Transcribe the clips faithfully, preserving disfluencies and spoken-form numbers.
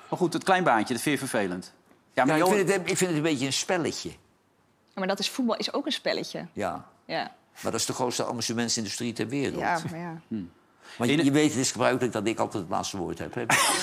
Maar goed, het kleinbaantje, dat vind je vervelend. Ja, maar ja, ik, vind het, ik vind het een beetje een spelletje. Ja, maar dat is voetbal is ook een spelletje. Ja. Ja. Maar dat is de grootste amusementsindustrie ter wereld. Ja, maar ja. Hm. Maar je, je weet, het is gebruikelijk dat ik altijd het laatste woord heb. Hè?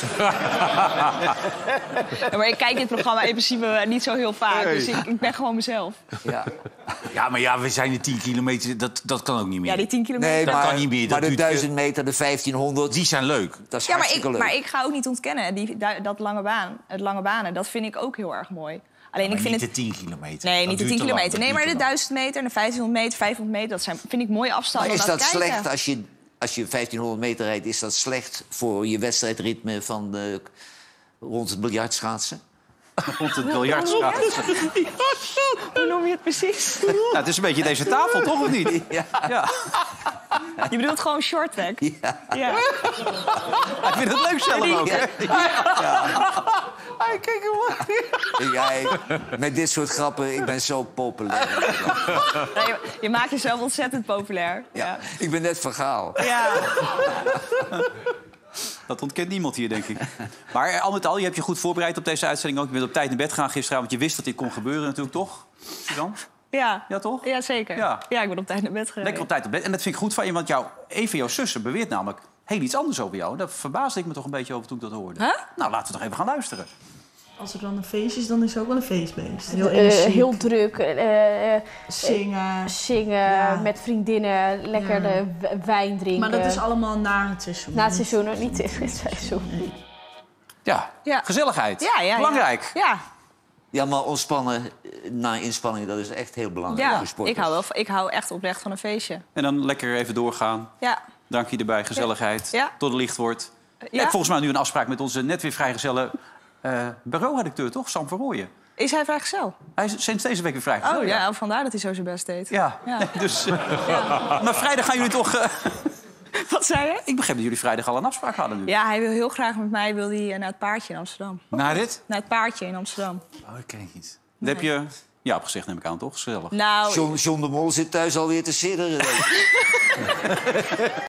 Ja, maar ik kijk dit programma in principe niet zo heel vaak. Dus ik, ik ben gewoon mezelf. Ja. Ja, maar ja, we zijn de tien kilometer, dat, dat kan ook niet meer. Ja, die tien kilometer. Nee, dat maar, kan niet meer. Dat maar de duurt, duizend meter, de vijftienhonderd... Die zijn leuk. Dat is Ja, maar hartstikke ik, leuk. maar ik ga ook niet ontkennen. Die, dat lange baan, het lange banen, dat vind ik ook heel erg mooi. Alleen Maar ik vind niet het... de tien kilometer. Nee, Dat niet de duurt tien te lang, kilometer. dat Nee, maar duurt de te lang. duizend meter en de vijftienhonderd meter, vijfhonderd meter... dat zijn, vind ik mooie afstanden Maar is om dat naar te kijken. slecht als je, als je vijftienhonderd meter rijdt? Is dat slecht voor je wedstrijdritme van de, rond het biljartschaatsen? Rond het biljartschaatsen. Hoe noem je het precies? Nou, het is een beetje deze tafel, toch, of niet? Ja. Ja. Je bedoelt gewoon short track? Ja. Ja. Hij vindt het leuk zelf ook, hè? Hey, kijk hem. Ja, ik- met dit soort grappen, ik ben zo populair. Nee, je, je maakt jezelf ontzettend populair. Ja. Ik ben net Van Gaal. Ja. Dat ontkent niemand hier, denk ik. Maar al met al, je hebt je goed voorbereid op deze uitzending ook. Je bent op tijd naar bed gegaan gisteravond. Je wist dat dit kon gebeuren natuurlijk, toch? Suzanne? Ja. Ja, toch? Ja, zeker. Ja. Ja. ik ben op tijd naar bed gereden. Lekker op tijd op bed. En dat vind ik goed van je, want jouw, een van jouw zussen beweert namelijk heel iets anders over jou. Daar verbaasde ik me toch een beetje over toen ik dat hoorde. Huh? Nou, laten we toch even gaan luisteren. Als er dan een feestje is, dan is het ook wel een feestbeest. Heel Eh, energiek. heel druk. eh, eh, Zingen. zingen, Ja. met vriendinnen, lekker Ja. de w- wijn drinken. Maar dat is allemaal na het seizoen. Na het seizoen, ook niet in het seizoen. Ja, Ja. gezelligheid. Ja, ja, Belangrijk. Ja, Ja, maar ontspannen na inspanning, dat is echt heel belangrijk ja. voor sporters. Ik, hou wel, van- ik hou echt oprecht van een feestje. En dan lekker even doorgaan. Ja. Drankje erbij, gezelligheid. Ja. Tot het licht wordt. Ja. Ik heb volgens mij nu een afspraak met onze net weer vrijgezelle uh, bureauredacteur, toch? Sam van Rooyen. Is hij vrijgezel? Hij is sinds deze week weer vrijgezel. Oh ja, vandaar dat hij zo zijn best deed. Ja, Ja. Nee, dus, uh, ja. Maar vrijdag gaan jullie toch... Uh... Wat zei je? Ik begreep dat jullie vrijdag al een afspraak hadden nu. Ja, hij wil heel graag met mij wil hij, uh, naar het paardje in Amsterdam. Naar dit? Naar het paardje in Amsterdam. Oh, ik ken het niet. Dat heb je ja opgezegd, neem ik aan, toch? Gezellig. Nou... John, John de Mol zit thuis alweer te sidderen.